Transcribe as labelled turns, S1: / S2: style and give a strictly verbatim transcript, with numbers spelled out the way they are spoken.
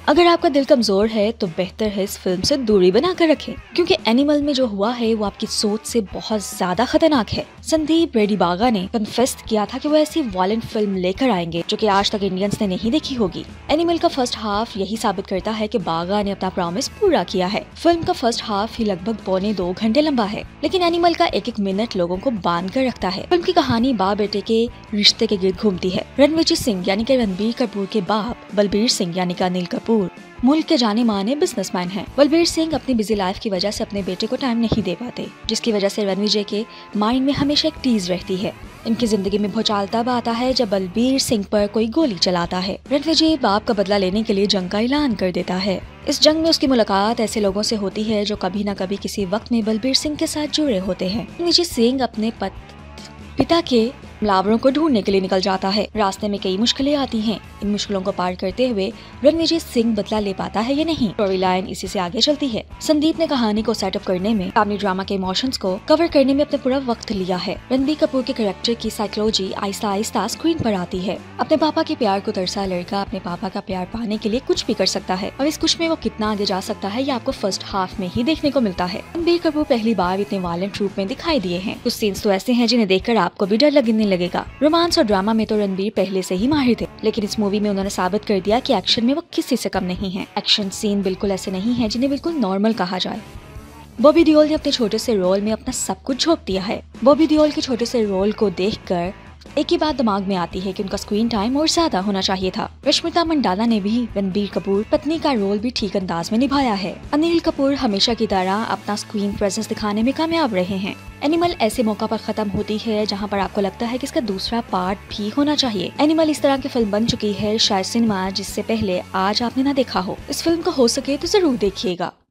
S1: अगर आपका दिल कमजोर है तो बेहतर है इस फिल्म से दूरी बनाकर रखें, क्योंकि एनिमल में जो हुआ है वो आपकी सोच से बहुत ज्यादा खतरनाक है। संदीप रेड्डी बागा ने कन्फेस किया था कि वो ऐसी वायलेंट फिल्म लेकर आएंगे जो कि आज तक इंडियंस ने नहीं देखी होगी। एनिमल का फर्स्ट हाफ यही साबित करता है कि बागा ने अपना प्रॉमिस पूरा किया है। फिल्म का फर्स्ट हाफ ही लगभग पौने दो घंटे लंबा है, लेकिन एनिमल का एक एक मिनट लोगों को बांध कर रखता है। फिल्म की कहानी बाप बेटे के रिश्ते के गिर्द घूमती है। रणवीर सिंह यानी कि रणबीर कपूर के बाप बलबीर सिंह यानी कि अनिल कपूर मुल्क के जाने माने बिजनेसमैन हैं। बलबीर सिंह अपनी बिजी लाइफ की वजह से अपने बेटे को टाइम नहीं दे पाते, जिसकी वजह से रणवीर के माइंड में हमेशा एक टीज रहती है। इनकी जिंदगी में भूचाल तब आता है जब बलबीर सिंह पर कोई गोली चलाता है। रणवीर बाप का बदला लेने के लिए जंग का ऐलान कर देता है। इस जंग में उसकी मुलाकात ऐसे लोगों से होती है जो कभी न कभी किसी वक्त में बलबीर सिंह के साथ जुड़े होते हैं। रणवीर सिंह अपने पत, पिता के हमलावरों को ढूंढने के लिए निकल जाता है। रास्ते में कई मुश्किलें आती हैं। इन मुश्किलों को पार करते हुए रणवीर सिंह बदला ले पाता है या नहीं, स्टोरी लाइन इसी से आगे चलती है। संदीप ने कहानी को सेटअप करने में, फैमिली ड्रामा के इमोशंस को कवर करने में अपने पूरा वक्त लिया है। रणबीर कपूर के कैरेक्टर की साइकोलॉजी आहिस्ता आहिस्ता स्क्रीन पर आती है। अपने पापा के प्यार को तरसा लड़का अपने पापा का प्यार पाने के लिए कुछ भी कर सकता है, और इस कुछ में वो कितना आगे जा सकता है ये आपको फर्स्ट हाफ में ही देखने को मिलता है। रणबीर कपूर पहली बार इतने वायलेंट रूप में दिखाई दिए हैं। कुछ सीन्स तो ऐसे हैं जिन्हें देखकर आपको भी डर लगने लगेगा। रोमांस और ड्रामा में तो रणबीर पहले से ही माहिर थे, लेकिन इस मूवी में उन्होंने साबित कर दिया कि एक्शन में वो किसी से कम नहीं है। एक्शन सीन बिल्कुल ऐसे नहीं है जिन्हें बिल्कुल नॉर्मल कहा जाए। बॉबी देओल ने अपने छोटे से रोल में अपना सब कुछ झोंक दिया है। बॉबी देओल के छोटे से रोल को देखकर एक ही बात दिमाग में आती है कि उनका स्क्रीन टाइम और ज्यादा होना चाहिए था। रश्मिता मंडाना ने भी रणबीर कपूर पत्नी का रोल भी ठीक अंदाज में निभाया है। अनिल कपूर हमेशा की तरह अपना स्क्रीन प्रेजेंस दिखाने में कामयाब रहे हैं। एनिमल ऐसे मौका पर खत्म होती है जहां पर आपको लगता है कि इसका दूसरा पार्ट भी होना चाहिए। एनिमल इस तरह की फिल्म बन चुकी है शायद सिनेमा जिससे पहले आज आपने ना देखा हो। इस फिल्म को हो सके तो जरूर देखिएगा।